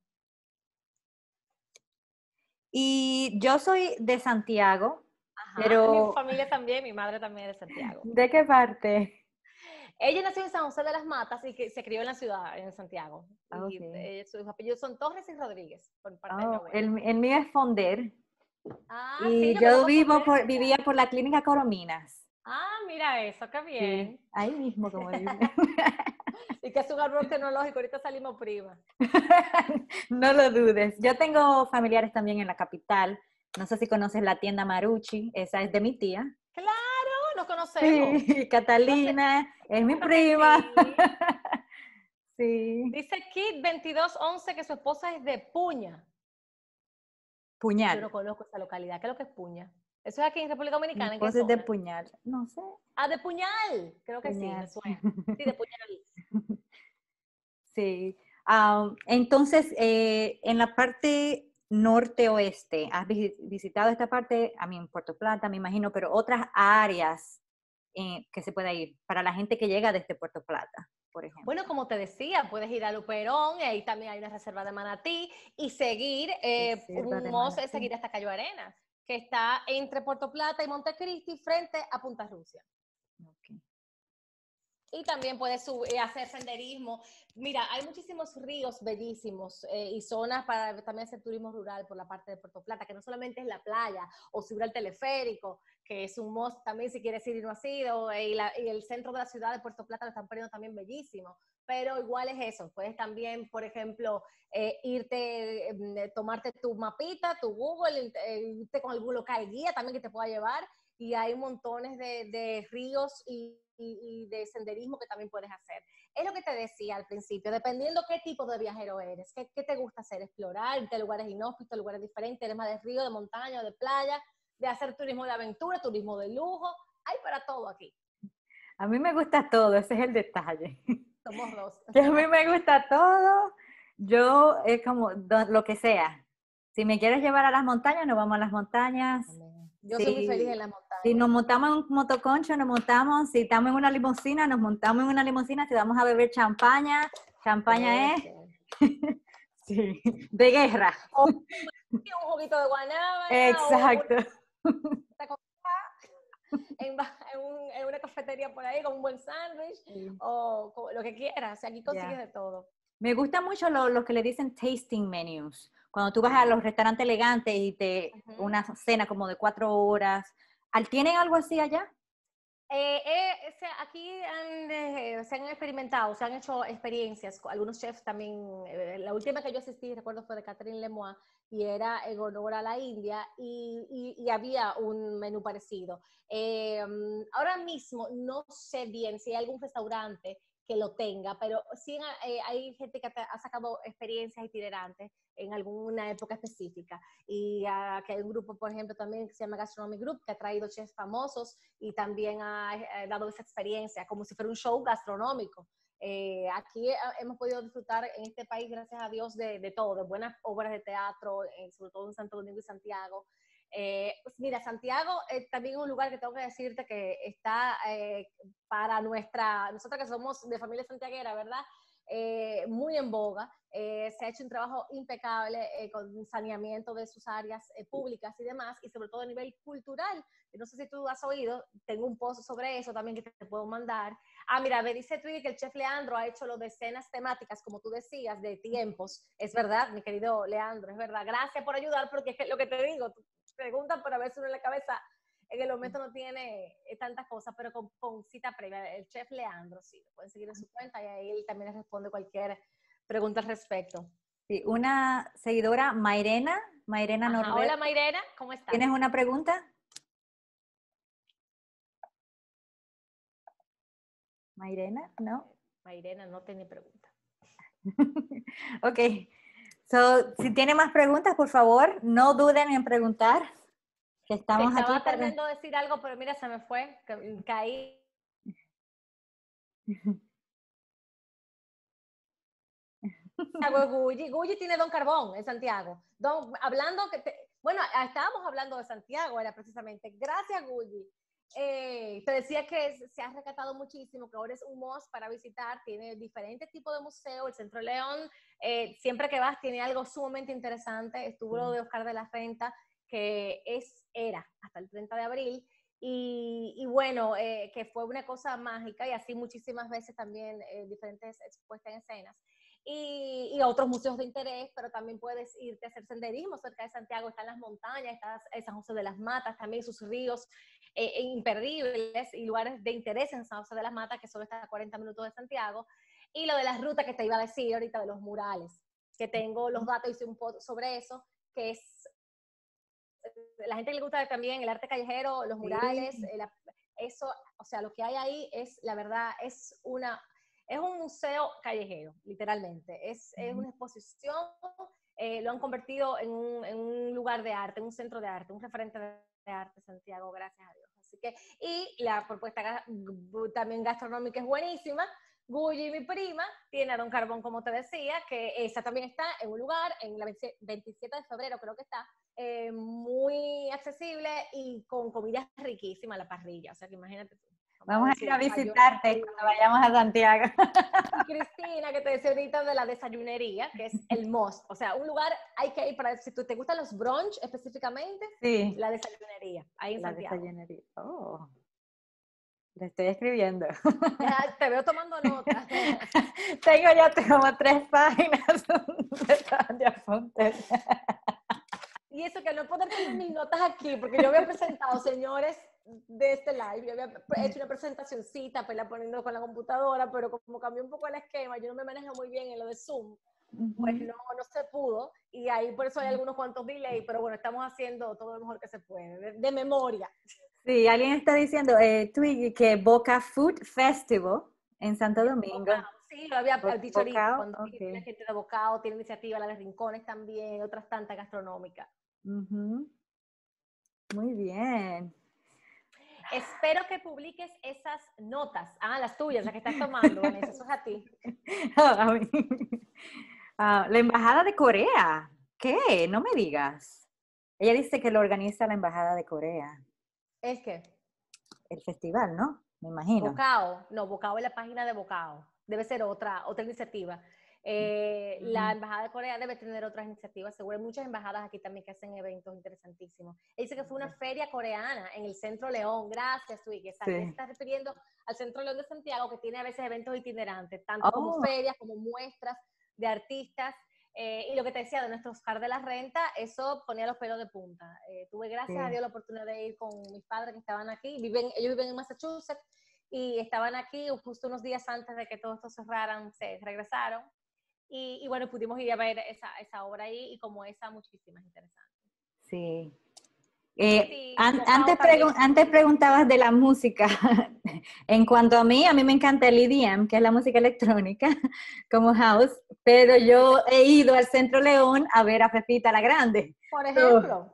Y yo soy de Santiago, Ajá, mi pero familia también, mi madre también es de Santiago. ¿de qué parte? Ella nació en San José de las Matas y que se crió en la ciudad, en Santiago. Y Okay. sus apellidos son Torres y Rodríguez, por parte de mi abuela. El mío es Fonder. Ah, sí, Y yo yo conozco Fondera. vivía por la clínica Corominas. Ah, mira eso, qué Sí, bien. ahí mismo como dice. Y que es un árbol tecnológico, ahorita salimos prima. No lo dudes. Yo tengo familiares también en la capital. No sé si conoces la tienda Marucci, esa es de mi tía. Claro, nos conocemos. Sí, No sé, Catalina, es mi claro que prima. sí. Sí. Dice Kit 2211 que su esposa es de Puña. Yo Puñal. no conozco esa localidad. ¿Qué es lo que es Puña? Eso es aquí en República Mi Dominicana, ¿en qué esposa es de zona? Puñal. No sé. Ah, de Puñal. Creo que sí, me Puñal. suena. Sí, de Puñal. Sí. Entonces, en la parte norte-oeste, ¿has visitado esta parte? A mí en Puerto Plata, me imagino, pero otras áreas que se pueda ir para la gente que llega desde Puerto Plata, por ejemplo. Bueno, como te decía, puedes ir a Luperón, y ahí también hay una reserva de Manatí, y seguir, Reserva un de must es Manatí. seguir hasta Cayo Arenas, que está entre Puerto Plata y Montecristi, frente a Punta Rusia. Okay. Y también puedes hacer senderismo. Mira, hay muchísimos ríos bellísimos y zonas para también hacer turismo rural por la parte de Puerto Plata, que no solamente es la playa o subir al teleférico, que es un must también si quieres ir y no has ido, y el centro de la ciudad de Puerto Plata lo están poniendo también bellísimo. Pero igual es eso, puedes también, por ejemplo, tomarte tu mapita, tu Google, irte con algún local guía también que te pueda llevar, y hay montones de ríos y de senderismo que también puedes hacer. Es lo que te decía al principio, dependiendo qué tipo de viajero eres, qué te gusta hacer, explorar, irte a lugares inhóspitos, lugares diferentes, eres más de río, de montaña, de playa, de hacer turismo de aventura, turismo de lujo, hay para todo aquí. A mí me gusta todo, ese es el detalle. Somos dos. Que a mí me gusta todo, yo es como lo que sea. Si me quieres llevar a las montañas, nos vamos a las montañas. Yo soy muy feliz en Si, las si nos montañas. montamos en un motoconcho, nos montamos. Si estamos en una limusina, nos montamos en una limusina. Si vamos a beber champaña, champaña es Eso. sí, de guerra. Un juguito de guanábana o Exacto. en una cafetería por ahí con un buen sándwich o lo que quieras. O sea, aquí consigues de todo. Me gusta mucho lo que le dicen tasting menus. Cuando tú vas a los restaurantes elegantes y una cena como de 4 horas. ¿Tienen algo así allá? Aquí se han experimentado, se han hecho experiencias, algunos chefs también, la última que yo asistí, recuerdo, fue de Catherine Lemoine, y era en honor a la India, y había un menú parecido. Ahora mismo no sé bien si hay algún restaurante que lo tenga, pero sí hay gente que ha sacado experiencias itinerantes en alguna época específica. Y que hay un grupo, por ejemplo, también que se llama Gastronomic Group, que ha traído chefs famosos y también ha dado esa experiencia como si fuera un show gastronómico. Aquí hemos podido disfrutar en este país, gracias a Dios, de todo, de buenas obras de teatro, sobre todo en Santo Domingo y Santiago. Pues mira, Santiago también es un lugar que tengo que decirte que está para nosotros que somos de familia santiaguera, ¿verdad? Muy en boga. Se ha hecho un trabajo impecable con saneamiento de sus áreas públicas y demás, y sobre todo a nivel cultural. No sé si tú has oído, tengo un post sobre eso también que te puedo mandar. Mira, me dice Twiggy que el chef Leandro ha hecho lo de escenas temáticas, como tú decías, de tiempos. Es verdad, mi querido Leandro, es verdad. Gracias por ayudar, porque es que lo que te digo, tú preguntas, pero a veces uno en la cabeza en el momento no tiene tantas cosas, pero con cita previa. El chef Leandro, sí, lo pueden seguir en su cuenta y ahí él también les responde cualquier pregunta al respecto. Sí, una seguidora, Mairena Norberto. Hola Mairena, ¿cómo estás? ¿Tienes una pregunta? Mairena, ¿no? Mairena no tiene pregunta. Ok. Si tiene más preguntas, por favor, no duden en preguntar. Que estamos Estaba aquí tratando de decir algo, pero mira, se me fue. Caí. Gulli tiene Don Carbón en Santiago. Bueno, estábamos hablando de Santiago, era precisamente. Gracias, Gulli. Te decía que se ha rescatado muchísimo, que ahora es un must para visitar, tiene diferentes tipos de museos, el Centro León, siempre que vas tiene algo sumamente interesante, estuvo lo de Oscar de la Renta, que era hasta el 30 de abril, y bueno, que fue una cosa mágica, y así muchísimas veces también diferentes expuestas en escenas. Y otros museos de interés, pero también puedes irte a hacer senderismo cerca de Santiago, están las montañas, está San José de las Matas, también sus ríos imperdibles y lugares de interés en San José de las Matas, que solo está a 40 minutos de Santiago, y lo de las rutas que te iba a decir ahorita de los murales, que tengo los datos, hice un post sobre eso, que es, la gente le gusta también el arte callejero, los murales, eso, o sea, lo que hay ahí es, la verdad, es un museo callejero, literalmente. Es una exposición, lo han convertido en un lugar de arte, un centro de arte, un referente de arte, Santiago, gracias a Dios. Así que, y la propuesta también gastronómica es buenísima. Gulli, mi prima, tiene a Don Carbón, como te decía, que esa también está en un lugar, en la 27 de febrero creo que está, muy accesible y con comida riquísima a la parrilla. O sea, que imagínate tú. Vamos a ir a visitarte cuando vayamos a Santiago. Y Cristina, que te decía ahorita de la desayunería, que es el must. O sea, un lugar hay que ir para, si te gustan los brunch específicamente, sí. La desayunería, ahí en Santiago. La desayunería. Oh, le estoy escribiendo. Te veo tomando notas. Tengo ya como 3 páginas de apuntes. Y eso que no puedo tener mis notas aquí, porque yo había presentado, señores, de este live, yo había hecho una presentacioncita, pues la poniendo con la computadora, pero como cambió un poco el esquema, yo no me manejo muy bien en lo de Zoom, pues no se pudo, y ahí por eso hay algunos cuantos delays, pero bueno, estamos haciendo todo lo mejor que se puede, de memoria. Sí, alguien está diciendo, Twiggy, que Boca Food Festival en Santo Domingo. Bocao, sí, lo había dicho ahorita, cuando okay. La gente de Bocao tiene iniciativa, la de Rincones también, otras tantas gastronómicas. Muy bien. Espero que publiques esas notas. Las tuyas, las que estás tomando, Vanessa, eso es a ti. La Embajada de Corea. ¿Qué? No me digas. Ella dice que lo organiza la Embajada de Corea. ¿Es qué? El festival, ¿no? Me imagino. Bocao. No, Bocao es la página de Bocao. Debe ser otra iniciativa. La Embajada de Corea debe tener otras iniciativas, seguro hay muchas embajadas aquí también que hacen eventos interesantísimos. Él dice que fue una feria coreana en el Centro León, gracias, Twiggy, exacto. Se está refiriendo al Centro León de Santiago, que tiene a veces eventos itinerantes, tanto como ferias, como muestras de artistas. Y lo que te decía de nuestro Oscar de la Renta, eso ponía los pelos de punta. Tuve, gracias a Dios, la oportunidad de ir con mis padres que estaban aquí. Ellos viven en Massachusetts y estaban aquí justo unos días antes de que todo esto cerraran, se regresaron. Y bueno, pudimos ir a ver esa obra ahí y como esa, muchísimas interesantes. Sí. Sí, antes preguntabas de la música. En cuanto a mí me encanta el EDM, que es la música electrónica, como house, pero yo he ido al Centro León a ver a Fefita la Grande. Por ejemplo.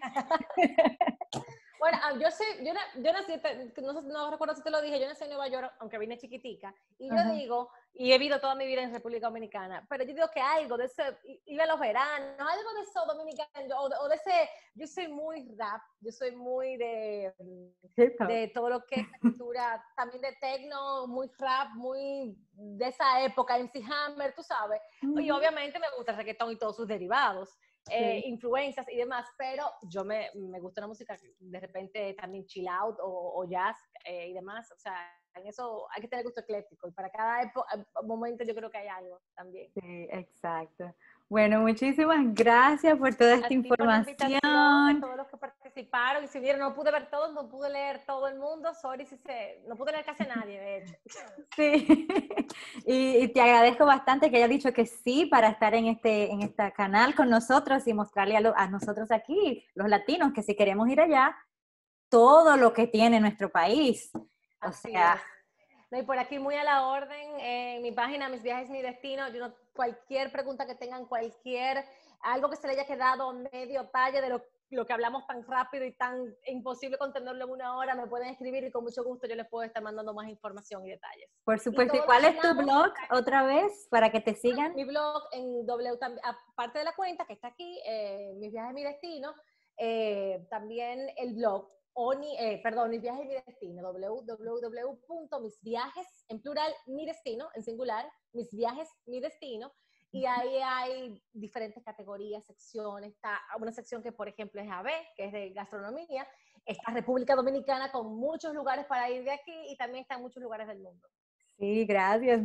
Bueno, yo nací, no recuerdo si te lo dije, yo nací en Nueva York, aunque vine chiquitica, y yo digo, y he vivido toda mi vida en República Dominicana, pero yo digo que algo de ese, iba a los veranos, algo de eso dominicano, o de ese, yo soy muy rap, yo soy muy de todo lo que es la cultura, también de techno, muy rap, muy de esa época, MC Hammer, tú sabes, y obviamente me gusta el reggaetón y todos sus derivados. Influencias y demás, pero yo me gusta una música de repente también chill out o jazz y demás, o sea, en eso hay que tener gusto ecléctico y para cada momento yo creo que hay algo también. Sí, exacto. Bueno, muchísimas gracias por toda esta información. A todos los que participaron y si vieron, no pude ver todo, no pude leer todo el mundo, sorry no pude leer casi a nadie, de hecho. Sí, y te agradezco bastante que hayas dicho que sí para estar en este canal con nosotros y mostrarle a nosotros aquí, los latinos, que si queremos ir allá, todo lo que tiene nuestro país. Así es. No, y por aquí muy a la orden, en mi página, Mis Viajes, Mi Destino, cualquier pregunta que tengan, algo que se le haya quedado medio talle de lo que hablamos tan rápido y tan imposible contenerlo en una hora, me pueden escribir y con mucho gusto yo les puedo estar mandando más información y detalles. Por supuesto. ¿Y cuál es tu blog otra vez para que te sigan? Mi blog en aparte de la cuenta que está aquí, Mis Viajes, Mi Destino, también el blog Mis Viajes y Mi Destino, www.misviajes, en plural, mi destino, en singular, Mis Viajes, Mi Destino, y ahí hay diferentes categorías, secciones, está una sección que, por ejemplo, es AB, que es de gastronomía, está República Dominicana con muchos lugares para ir de aquí y también está en muchos lugares del mundo. Sí, gracias.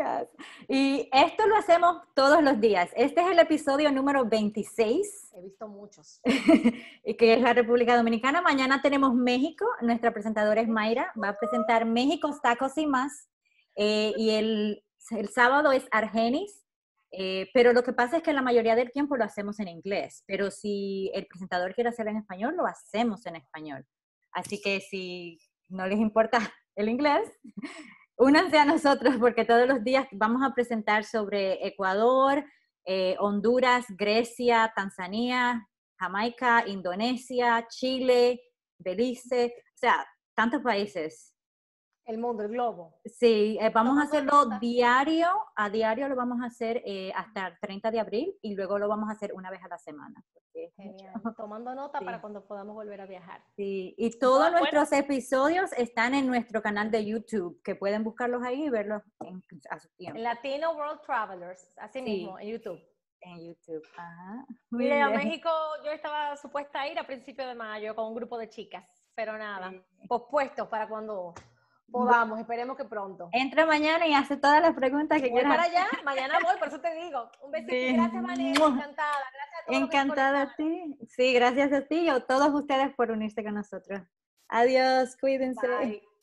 Y esto lo hacemos todos los días. Este es el episodio número 26. He visto muchos. Y que es la República Dominicana. Mañana tenemos México. Nuestra presentadora es Mayra. Va a presentar México, tacos y más. Y el sábado es Argenis. Pero lo que pasa es que la mayoría del tiempo lo hacemos en inglés. Pero si el presentador quiere hacerlo en español, lo hacemos en español. Así que si no les importa el inglés, únanse a nosotros porque todos los días vamos a presentar sobre Ecuador, Honduras, Grecia, Tanzania, Jamaica, Indonesia, Chile, Belice, o sea, tantos países. El mundo, el globo. Sí, vamos a hacerlo a diario lo vamos a hacer hasta el 30 de abril y luego lo vamos a hacer una vez a la semana. Genial. Tomando nota para cuando podamos volver a viajar. Sí, y todos nuestros episodios están en nuestro canal de YouTube, que pueden buscarlos ahí y verlos a su tiempo. Latino World Travelers, así mismo, en YouTube. En YouTube, ajá. Mire, a México yo estaba supuesta a ir a principios de mayo con un grupo de chicas, pero nada, pospuestos para cuando podamos, esperemos que pronto. Entra mañana y hace todas las preguntas que quieras. Voy para allá, mañana voy, por eso te digo. Un besito, gracias Vanessa, encantada. Gracias a todos. Encantada a ti. Sí, gracias a ti y a todos ustedes por unirse con nosotros. Adiós, cuídense. Bye.